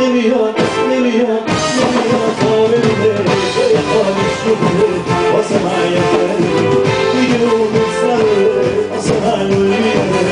نمیاد تا ببینه جای خالی شده واسه من یه خیلی دیگه اون دوست نداره واسه من میاره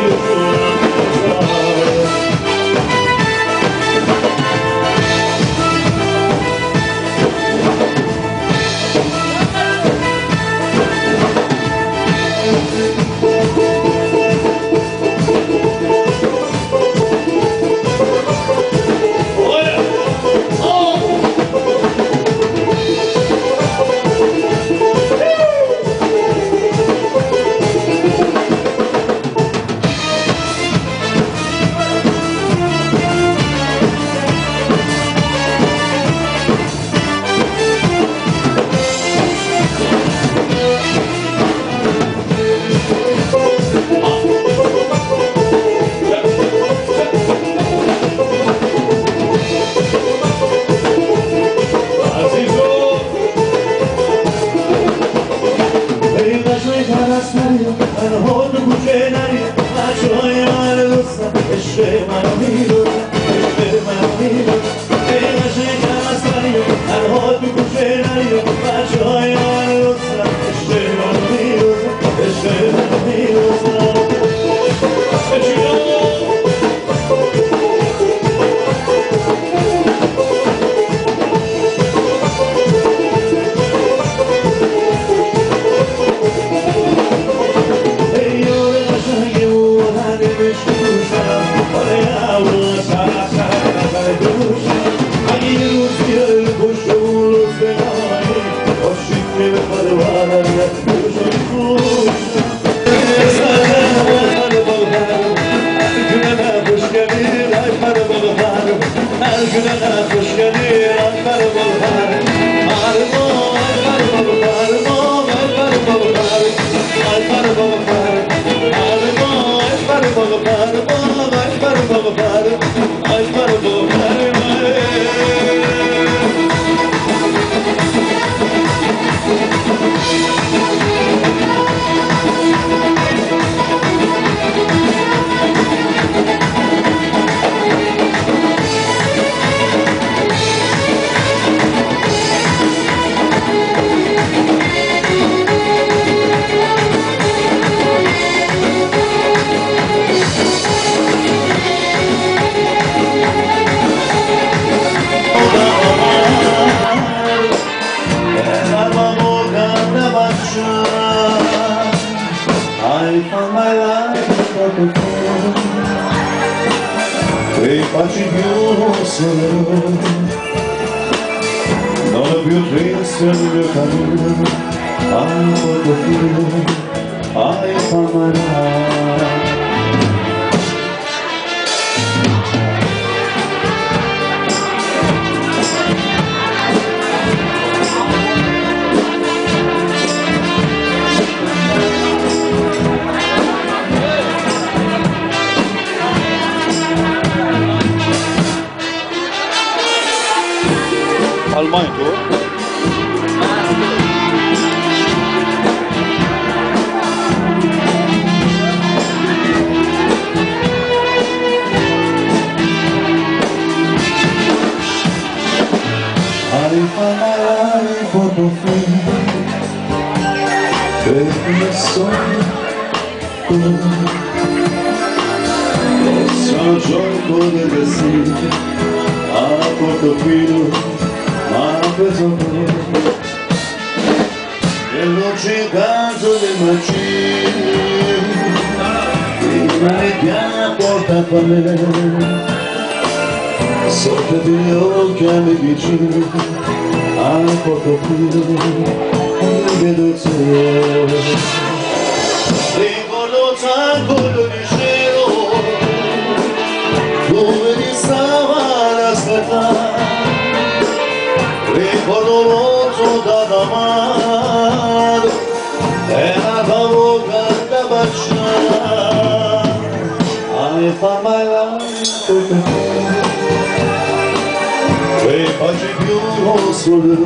Almanya tu. Sono gioco di destino a Portofino, ma preso e non c'è caso del macino prima che porta a me sotto di occhi a me vicino a Portofino mi vedo il sole ricordo tanto di cielo dove ti stava ad aspettare ricordo l'otto da damare e la tua bocca da baciare I found my life quei baci più rosso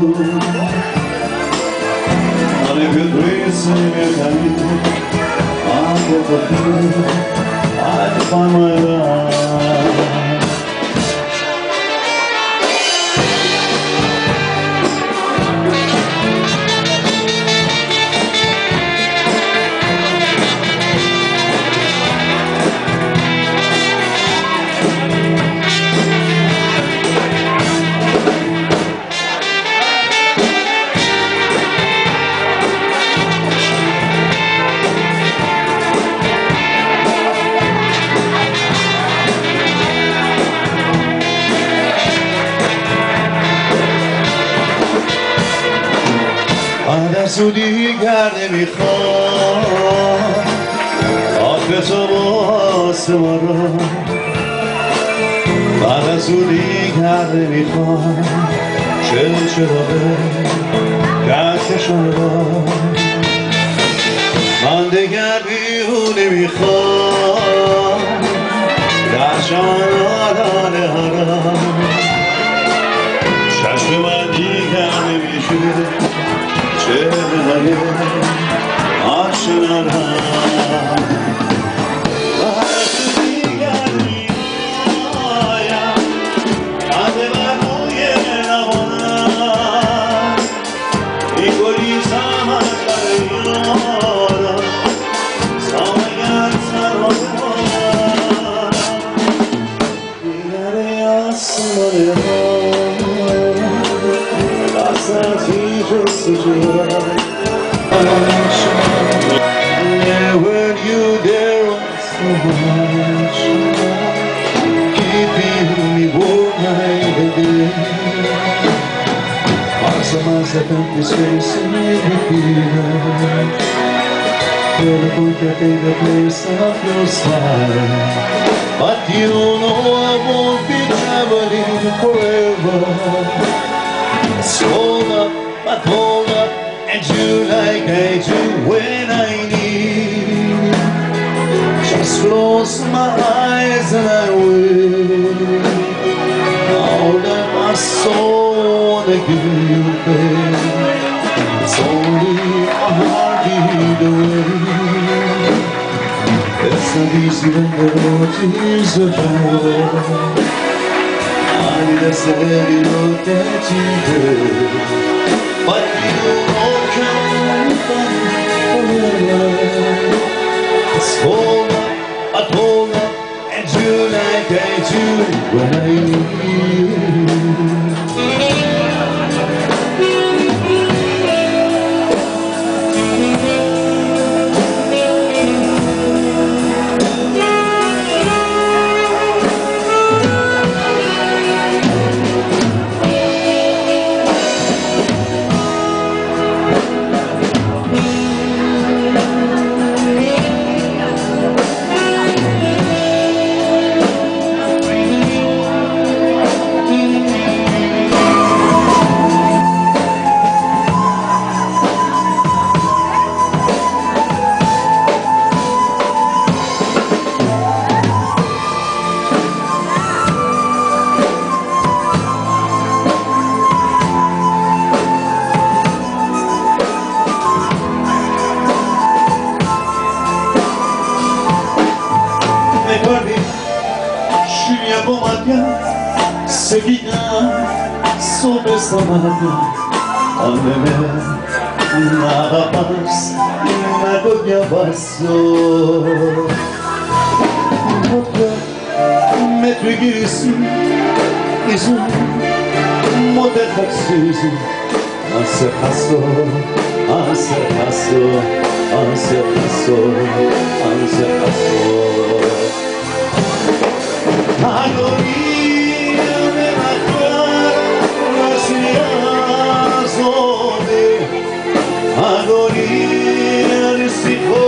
non è più triste il mio cammino anche perché I found my life زودی گر نمیخوام آخه تو واسه ما را من از زودی گر نمیخوام چه چراغه کهکشان را من دگر بیرون نمیخوام در جانان حرام چشم من دیگر نمیشه چهره آشنانم وقت دیگر میایم بند بر روی روانم میگریزم از بر یارم سایر سرانم دیگر آسمان when you there so much keeping me warm night and day Pass the empty space in every feeling Feel the good that take the place of your smile But you know I won't be traveling forever Hold up, but hold up and do like I do when I need Just close my eyes and I will All that my soul wanna give you, babe It's only a heartbeat away It's not easy when the road is a drive I just let you look at you, but you don't come forever. It's hold up, and do like I do when I need Seguida sobre esta mano Ándeme nada más Nada me abrazo Mettre girisi Izin Model haksızı Anse paso Anse paso Anse paso Anse paso Agonia de la cara Agonia de hijos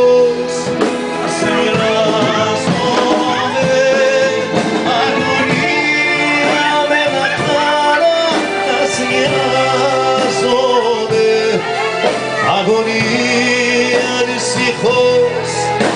Agonia de la cara Agonia de hijos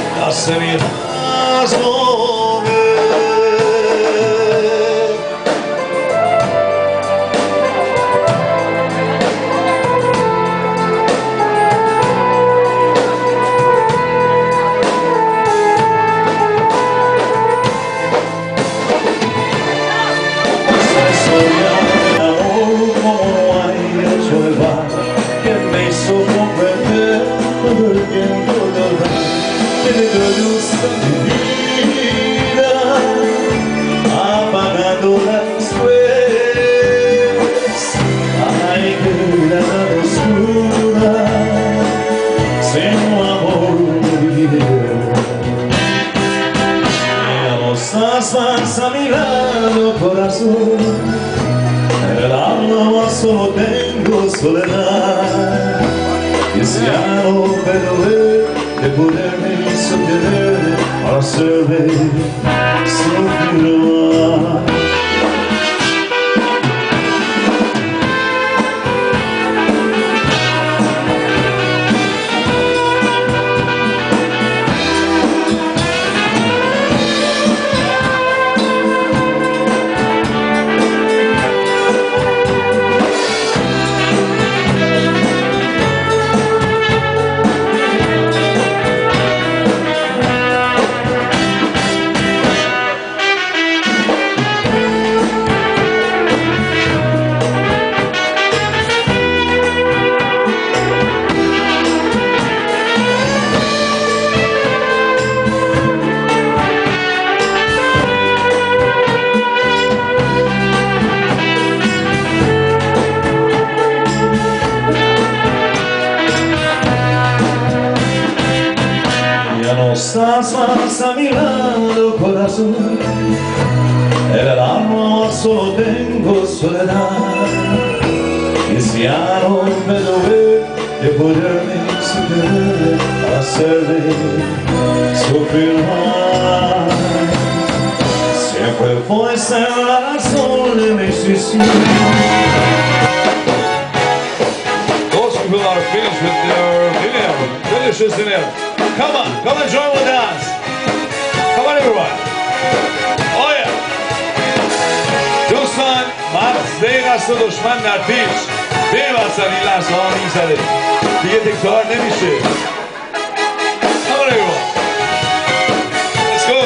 a mi lado, corazón. En el alma solo tengo soledad. Y Siamo per dovere potermi sostenere a servire soffrirò. No estás más a mi lado, corazón. En el alma solo tengo soledad. Y si ya no me lo ve, de poderme superar, hacerle sufrir más. Siempre fue ser la razón de mi suicidio. Those people are finished with their dinner, delicious dinner. Come and join with us. Come on everyone. Oh yeah. دوستان مغزه قصد دشمن در پیش بی‌وصل این لحظه ها می‌زده دیگه تکرار نمیشه. Come on everyone. Let's go.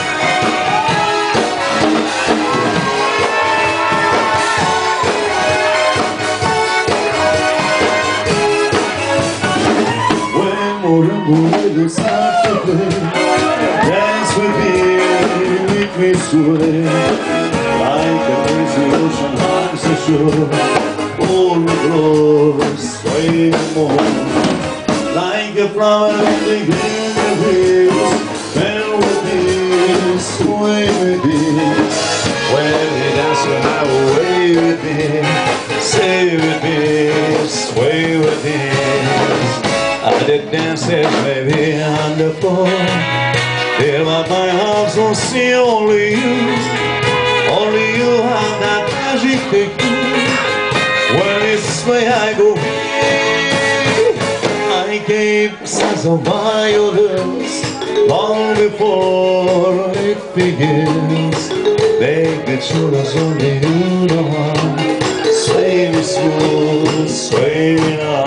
When start to play, dance with me, make me sway, like a lazy ocean hugs the shore, all the glory, sway more, like a flower in the green breeze, bend with me, sway with me, when they dance you have a way with me, stay with me, sway with me. I did dances maybe on the floor. Fill up my arms, won't see only you have that magic technique. When it's this way I go, I gave sense of violence long before it begins. They get you as only you know how. Sway me smooth, sway me now.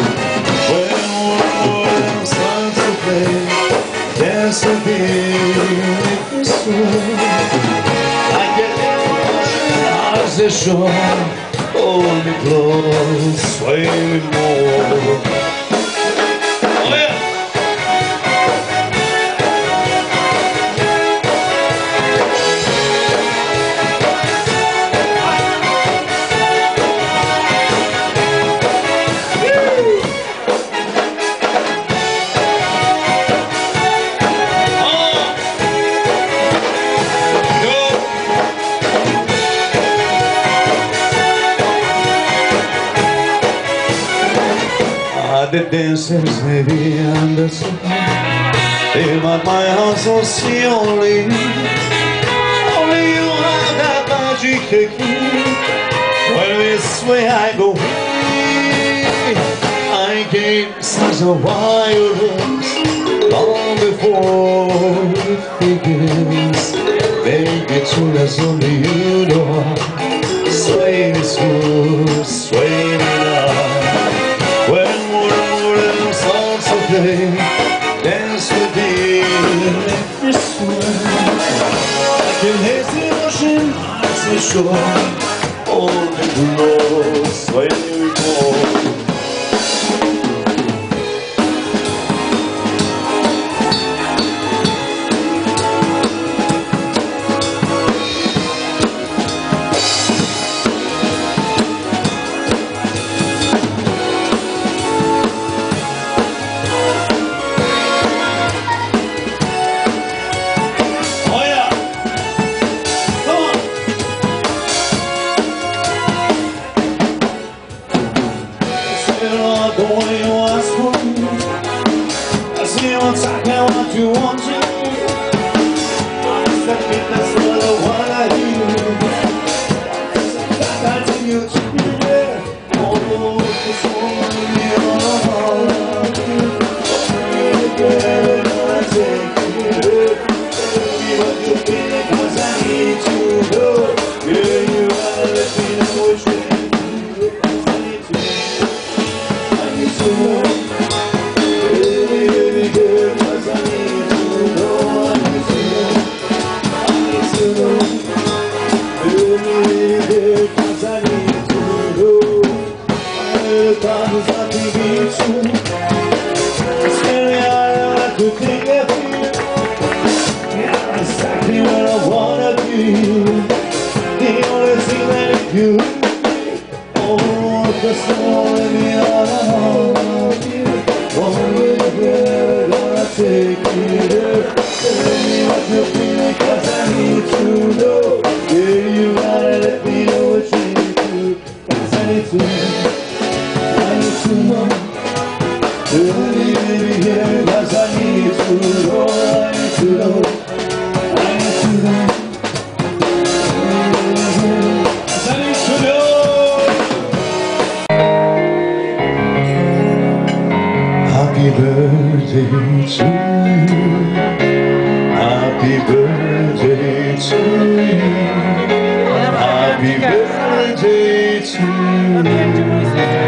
Dance with me, make me sway. I get lost as the shore. Hold me close, sway me more. Oh yeah. The dancers may be under sun. They might my house will see only you have that magic technique. When this way I go, I gave such a violence long before it begins. Make it true as only you know. Sway me smooth, sway me now. Dance with me, make me sway. I can hear the ocean, eyes the shore. Hold me close, sway me more. Ask me one second what you want to. That's what I wanna do. I continue to be there. Oh, this morning I take you. Tell me what you feel, 'cause I need to know. Yeah, you gotta let me know what you do. 'Cause I need to know. I need to know. Baby girl, 'cause I need to know. I need to know. I need to know. Baby girl, 'cause I need to know. I promise I'll be true. It's really hard to think of you. You're exactly where I wanna be. The only thing that you need. Oh, just let me out. Oh, yeah, gonna take you there. Tell me what you feel, 'cause I need to know. Yeah, you gotta let me know what you need to. 'Cause I need to know. I need to know. Baby, yeah, 'cause I need to know. I need to know. I need to know. 'Cause I need to know. Happy birthday to you. Happy birthday to you. Happy birthday to you.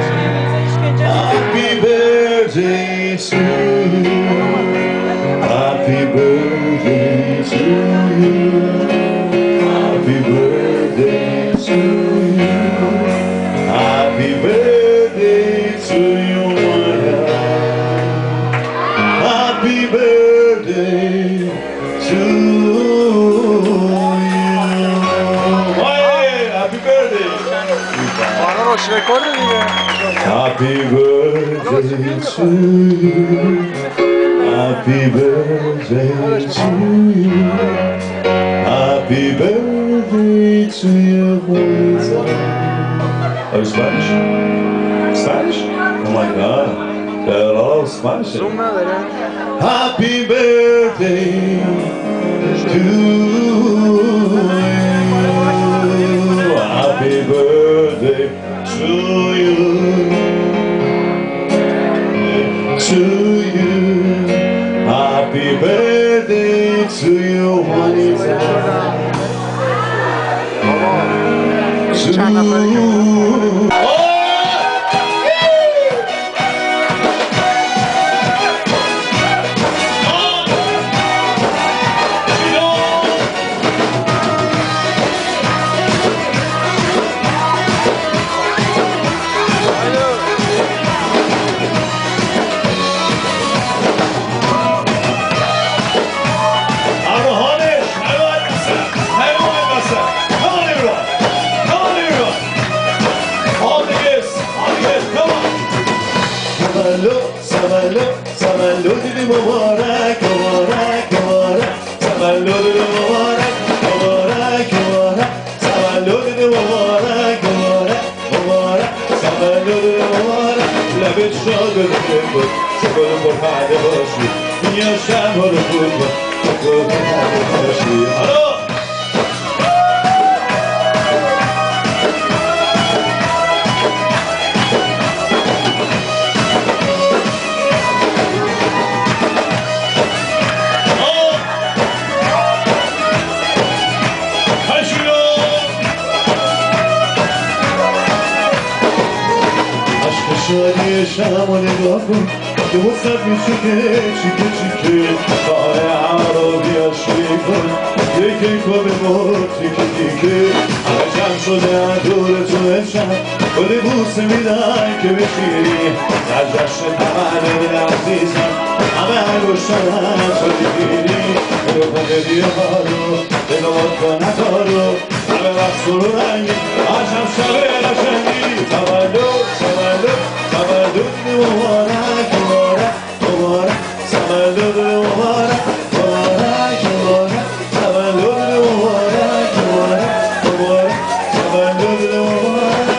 Happy birthday to you. Happy birthday to you. Happy birthday to you. Happy birthday to you, my God. Happy birthday to you. Hey, happy birthday. Happy birthday to you. Happy birthday to you. Happy birthday to you. Oh, Spanish? Spanish? Oh my God. They're all Spanish. Happy birthday to you. Happy birthday to you. To you. Happy birthday to you, Juanita. To you. تولد مبارک مبارک مبارک تولد مبارک مبارک مبارک تولد مبارک مبارک مبارک تولد مبارک لبت شاگرد بود شکل پرپرده باشی دنیا شب رو بود شکل پرپرده باشی شادی شم و نگاه کن که وسط میشه که چیکه چیکه کار همه رو بیاشی کن یکی کن به مور تیکه تیکه همه جمع شده دور تو امشب کلی بوسه میدن که بشیری در جشن تولد عزیزم همه انگشتن هم تو دیگیری برو کن هدیه‌هارو نگاه کن نکارو همه وقت رو رنگی عجب شب قشنگی تولد تولد مبارک مبارک مبارک تولد مبارک مبارک مبارک تولد مبارک مبارک مبارک تولد مبارک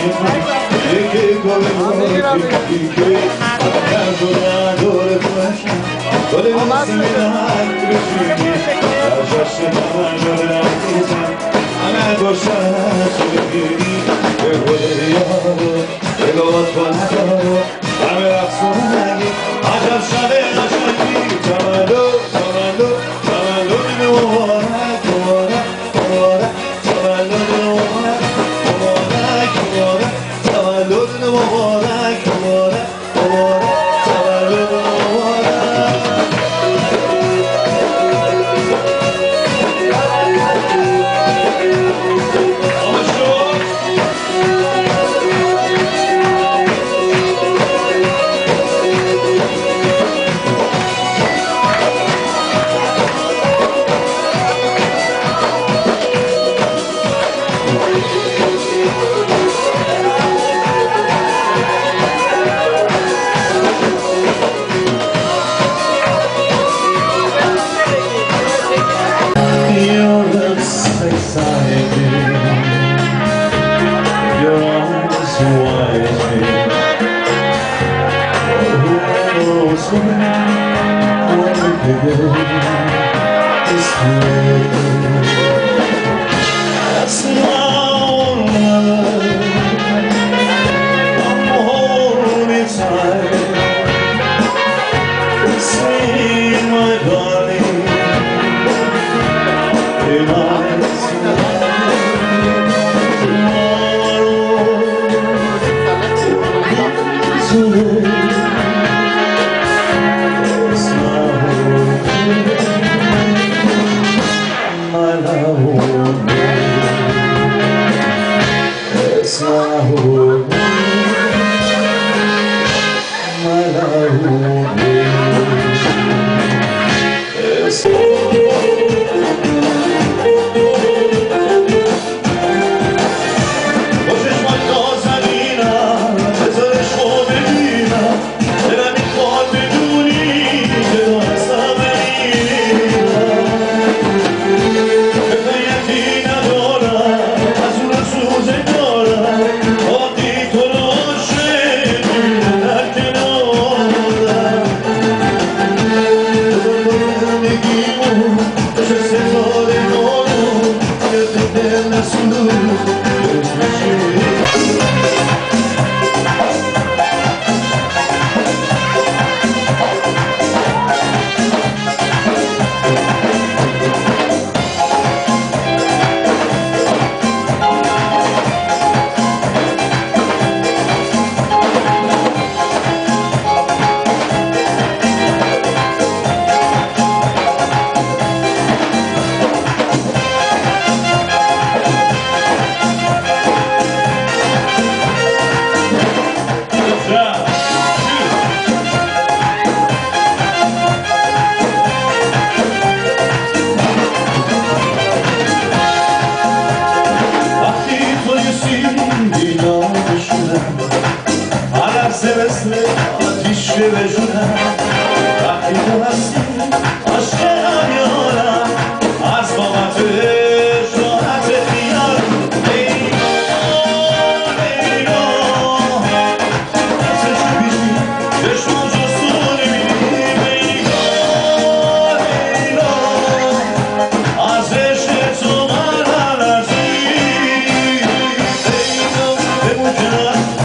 مثل آتیش به جونم وقتی تو هستی